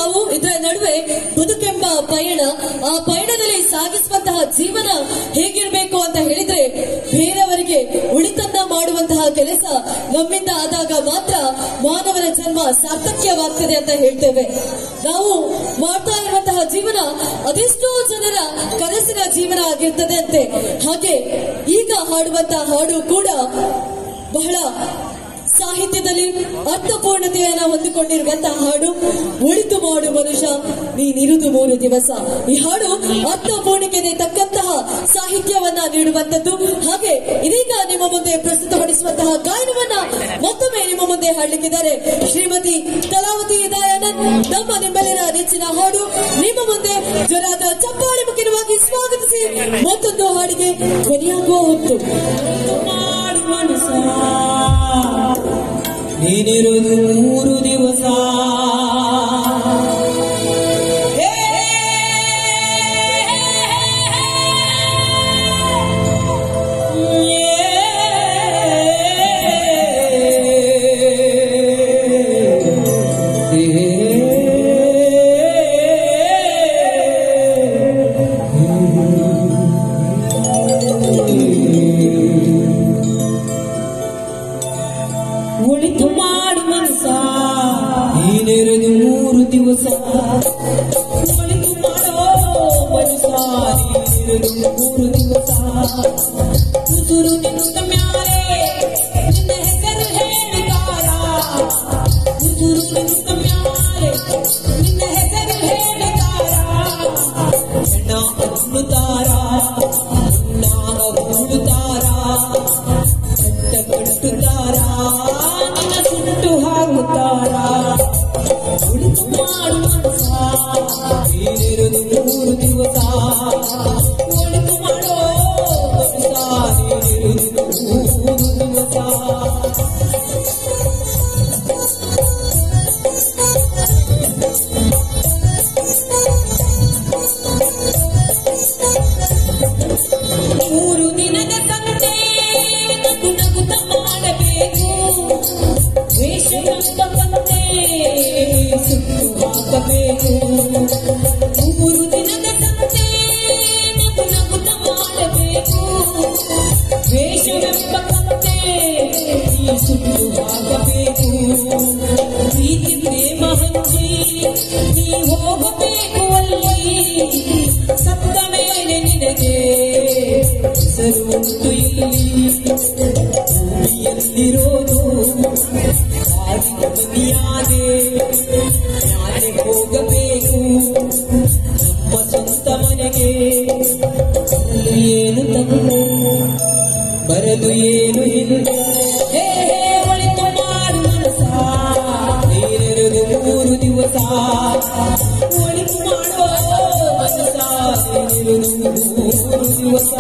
ನಾವು ಇದರ ನಡುವೆ ಬದುಕೆಂಬ ಪಯಣ, ಆ ಪಯಣದಲ್ಲಿ ಸಾಗಿಸುವಂತಹ ಜೀವನ ಹೇಗಿರಬೇಕು ಅಂತ ಹೇಳಿದ್ರೆ, ಬೇರೆಯವರಿಗೆ ಉಳಿತನ್ನ ಮಾಡುವಂತಹ ಕೆಲಸ ನಮ್ಮಿಂದ ಆದಾಗ ಮಾತ್ರ ಮಾನವನ ಜನ್ಮ ಸಾರ್ಥಕ್ಯವಾಗ್ತದೆ ಅಂತ ಹೇಳ್ತೇವೆ. ನಾವು ಮಾಡ್ತಾ ಇರುವಂತಹ ಜೀವನ ಅದೆಷ್ಟೋ ಜನರ ಕನಸಿನ ಜೀವನ ಆಗಿರ್ತದೆ ಅಂತೆ. ಹಾಗೆ ಈಗ ಹಾಡುವಂತಹ ಹಾಡು ಕೂಡ ಬಹಳ ಸಾಹಿತ್ಯದಲ್ಲಿ ಅರ್ಥಪೂರ್ಣತೆಯನ್ನು ಹೊಂದಿಕೊಂಡಿರುವಂತಹ ಹಾಡು. ಒಳಿತು ಮಾಡು ಮನುಷ್ಯ ನೀನಿರುವುದು 3 ದಿವಸ. ಈ ಹಾಡು ಅರ್ಥಪೂರ್ಣತೆಗೆ ತಕ್ಕಂತಹ ಸಾಹಿತ್ಯವನ್ನ ನೀಡುವಂತದ್ದು. ಹಾಗೆ ಇದೀಗ ನಿಮ್ಮ ಮುಂದೆ ಪ್ರಸ್ತುತಪಡಿಸುವಂತಹ ಗಾಯನವನ್ನ ಮತ್ತೊಮ್ಮೆ ನಿಮ್ಮ ಮುಂದೆ ಹಾಡಲಿಕ್ಕಿದ್ದಾರೆ ಶ್ರೀಮತಿ ಕಲಾವತಿ ದಯಾನಂದ್. ನಮ್ಮ ನಿಮ್ಮೆಲ್ಲರ ನೆಚ್ಚಿನ ಹಾಡು ನಿಮ್ಮ ಮುಂದೆ ಜೋರಾದ ಚಪ್ಪಾಳೆ ಮುಖ್ಯವಾಗಿ ಸ್ವಾಗತಿಸಿ ಮತ್ತೊಂದು ಹಾಡಿಗೆ ಧ್ವನಿಯಾಗುವ ಹೊತ್ತು. ನೀನಿರುವುದು 3 ದಿವಸ. ಒಳಿತು ಮಾಡು ಮನಸ ನೀನಿರುವುದು 3 ದಿವಸ. ಒಳಿತು ಮಾಡೋ ಮನಸ ನೀನಿರುವುದು 3 ದಿವಸ. ಉದುರು ನಿಂತ ಮ್ಯಾಲೆ ನಿನ್ನ ಹೆಸರು ಹೇಳುತ್ತಾರ. ಉದುರು ನಿಂತ ಮ್ಯಾಲೆ ನಿನ್ನ ಹೆಸರು ಹೇಳುತ್ತಾರ. ಹೆಣ್ಣ ಅನ್ನುತ್ತಾರ, ಹುಣ್ಣಾಗ ಹುಡುತ್ತಾರ, ಕಟ್ಟ ಕಟ್ಟುತ್ತಾರ, ನಿನ್ನ ಸುಟ್ಟು ಹಾಕುತ್ತಾರ. ಉಳಿತು ಮಾಡು ಮನಸ ನೀನಿರುವುದು 3 ದಿವಸ. ಒಳಿತು ಮಾಡೋ ಮನಸ ನೀನಿರುವುದು 3 ದಿವಸ. ಮೂರು ದಿನದ ಸಂತೆ ನಗು ನಗುತ್ತ ಮಾಡಬೇಕು. ವೇಷವೆಂಬ ಕಂತೆ ಸುಟ್ಟು ಹಾಕಬೇಕು. 3 ದಿನದ ಸಂತೆ ನಗು ನಗುತ್ತ ಮಾಡಬೇಕು. ವೇಷವೆಂಬ ಕಂತೆ ಸುಟ್ಟು ಹಾಕಬೇಕು. ಪ್ರೀತಿ ಪ್ರೇಮ ಹಂಚಿ ನೀ ಹೋಗಬೇಕು ಅಲ್ಲಿ. ಸತ್ತ ಮೇಲೆ ನಿನಗೆ ಹೆಸರು ಉಂಟು ಇಲ್ಲಿ. ಭೂಮಿಯಲ್ಲಿರೋದು ಬದಿಯಾದೆ ಯಾರೆ ಹೋಗಬೇಕು ನಮ್ಮ ಸ್ವಂತ ಮನೆಗೆ. ಏನು ತಂದೆ ಬರಲು ಏನು ಇಲ್ಲ. ಒಳಿತು ಮಾಡು ಮನಸ ನೀನಿರುವುದು 3 ದಿವಸ. ಒಳಿತು ಮಾಡೋ ಮನಸ ನೀನಿರುವುದು 3 ದಿವಸ.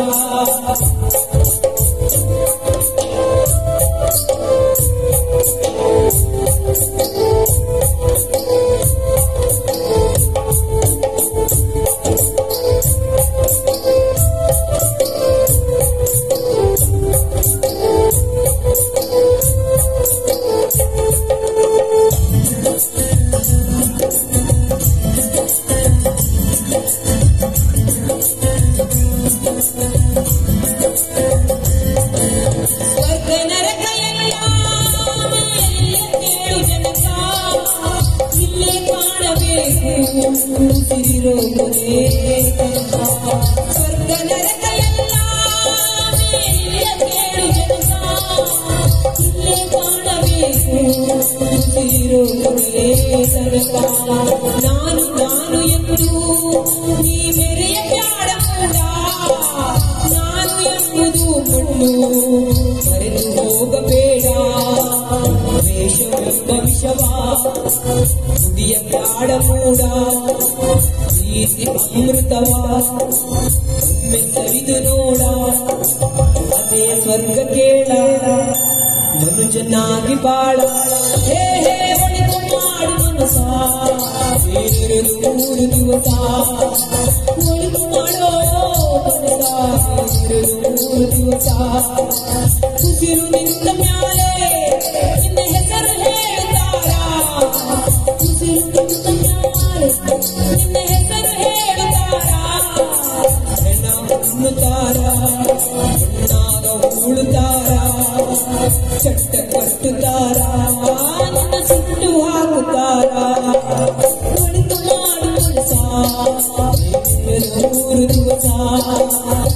ಸಿರಿರೋ ಕೊನೆ ಸ್ವರ್ಗ ನರಕ ಎಲ್ಲ ಕೇಳು ಜನಕ. ಇಲ್ಲೇ ಕಾಣಬೇಕು ಸಿರಿರೋ ಕೊನೆ ತನಕ. ನಾನು ನಾನು ಎಂದು ನೀ ಮೆರೆಯ ಬ್ಯಾಡ ಕೂಡ. ನಾನು ಎಂಬುದು ಮಣ್ಣು ಮರೆತು ಹೋಗಬೇಡ. ವೇಷವೆಂಬ ವಿಷವ ಕುಡಿಯ ಬ್ಯಾಡ ಮೂಡ. ಪ್ರೀತಿ ಅಮೃತವ ಒಮ್ಮೆ ಸವಿದು ನೋಡ. ಅದೇ ಸ್ವರ್ಗ ಕೇಳ ಮನುಜನಾಗಿ ಬಾಳ. ಹೇ ಹೇ ಒಳಿತು ಮಾಡು ಮನಸ ನೀನಿರುವುದು 3 ದಿವಸ. ಒಳಿತು ಮಾಡೋ ಮನಸ ನೀನಿರುವುದು 3 ದಿವಸ. ಉಸಿರು ನಿಂತ ಮ್ಯಾಲೆ ನಿನ್ನ ಹೆಸರು ಹೇಳುತ್ತಾರ. ಉಸಿರು ನಿಂತ ಮ್ಯಾಲೆ ಉಣ್ಣುತ್ತಾರ ಉಣ್ಣಾಗ ಉಳುತ್ತಾರ ಚಟ್ಟ ಕಟ್ಟುತ್ತಾರ ನಿನ್ನ ಸುಟ್ಟು ಹಾಕುತ್ತಾರ ಒಳಿತು ಮಾಡು ಕೆಲಸ 3 ದಿವಸ